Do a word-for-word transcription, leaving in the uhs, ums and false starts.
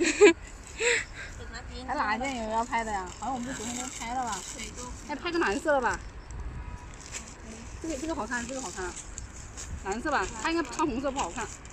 还哪件有要拍的呀？好像我们昨天都拍了吧？哎，拍个蓝色的吧。这个这个好看，这个好看。蓝色吧，它应该穿红色不好看。